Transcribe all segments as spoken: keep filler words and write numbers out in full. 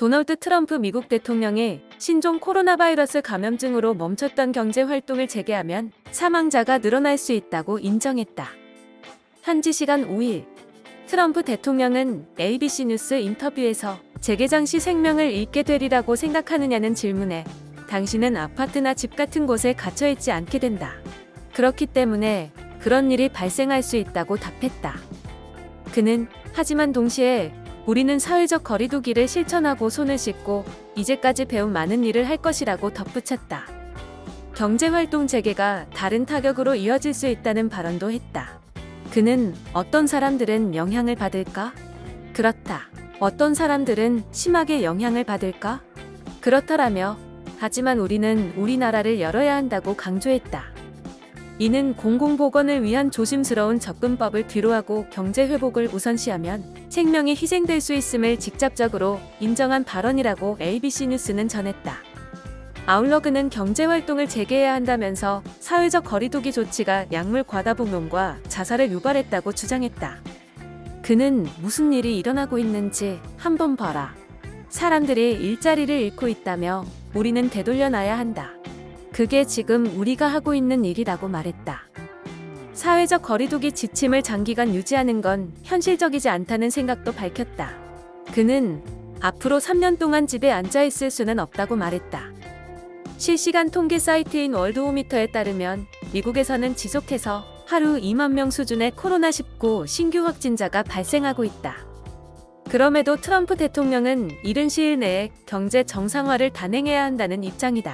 도널드 트럼프 미국 대통령이 신종 코로나 바이러스 감염증으로 멈췄던 경제 활동을 재개하면 사망자가 늘어날 수 있다고 인정했다. 현지 시간 오 일, 트럼프 대통령은 에이비씨 뉴스 인터뷰에서 재개장 시 생명을 잃게 되리라고 생각하느냐는 질문에 당신은 아파트나 집 같은 곳에 갇혀있지 않게 된다. 그렇기 때문에 그런 일이 발생할 수 있다고 답했다. 그는 하지만 동시에 우리는 사회적 거리두기를 실천하고 손을 씻고 이제까지 배운 많은 일을 할 것이라고 덧붙였다. 경제활동 재개가 다른 타격으로 이어질 수 있다는 발언도 했다. 그는 어떤 사람들은 영향을 받을까? 그렇다. 어떤 사람들은 심하게 영향을 받을까? 그렇다라며 하지만 우리는 우리나라를 열어야 한다고 강조했다. 이는 공공보건을 위한 조심스러운 접근법을 뒤로하고 경제회복을 우선시하면 생명이 희생될 수 있음을 직접적으로 인정한 발언이라고 에이비씨 뉴스는 전했다. 아울러 그는 경제활동을 재개해야 한다면서 사회적 거리두기 조치가 약물 과다복용과 자살을 유발했다고 주장했다. 그는 무슨 일이 일어나고 있는지 한번 봐라. 사람들이 일자리를 잃고 있다며 우리는 되돌려놔야 한다. 그게 지금 우리가 하고 있는 일이라고 말했다. 사회적 거리두기 지침을 장기간 유지하는 건 현실적이지 않다는 생각도 밝혔다. 그는 앞으로 삼 년 동안 집에 앉아있을 수는 없다고 말했다. 실시간 통계 사이트인 월드오미터에 따르면 미국에서는 지속해서 하루 이만 명 수준의 코로나 십구 신규 확진자가 발생하고 있다. 그럼에도 트럼프 대통령은 이른 시일 내에 경제 정상화를 단행해야 한다는 입장이다.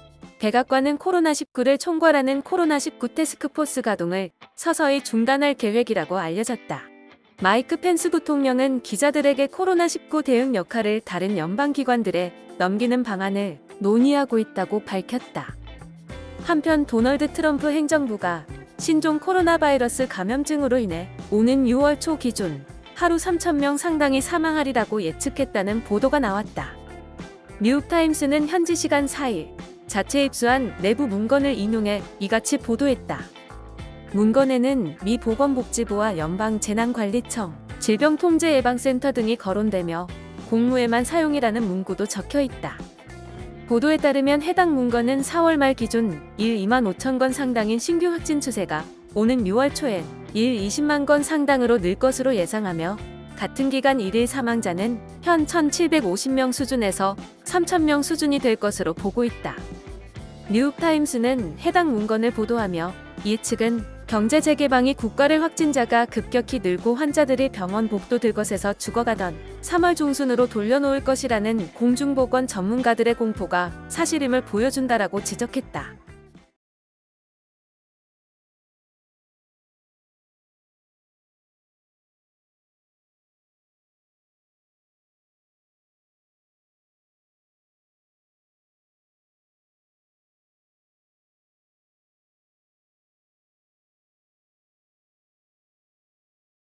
백악관은 코로나 십구를 총괄하는 코로나 십구 태스크포스 가동을 서서히 중단할 계획이라고 알려졌다. 마이크 펜스 부통령은 기자들에게 코로나 십구 대응 역할을 다른 연방기관들에 넘기는 방안을 논의하고 있다고 밝혔다. 한편 도널드 트럼프 행정부가 신종 코로나 바이러스 감염증으로 인해 오는 유월 초 기준 하루 삼천 명 상당이 사망하리라고 예측했다는 보도가 나왔다. 뉴욕타임스는 현지 시간 사 일 자체 입수한 내부 문건을 인용해 이같이 보도했다. 문건에는 미 보건복지부와 연방재난관리청, 질병통제예방센터 등이 거론되며 공무에만 사용이라는 문구도 적혀있다. 보도에 따르면 해당 문건은 사월 말 기준 일 이만 오천 건 상당인 신규 확진 추세가 오는 유월 초엔 일 이십만 건 상당으로 늘 것으로 예상하며 같은 기간 일일 사망자는 현 천칠백오십 명 수준에서 삼천 명 수준이 될 것으로 보고 있다. 뉴욕타임스는 해당 문건을 보도하며 이 측은 경제 재개방이 국가를 확진자가 급격히 늘고 환자들이 병원 복도들 것에서 죽어가던 삼월 중순으로 돌려놓을 것이라는 공중보건 전문가들의 공포가 사실임을 보여준다라고 지적했다.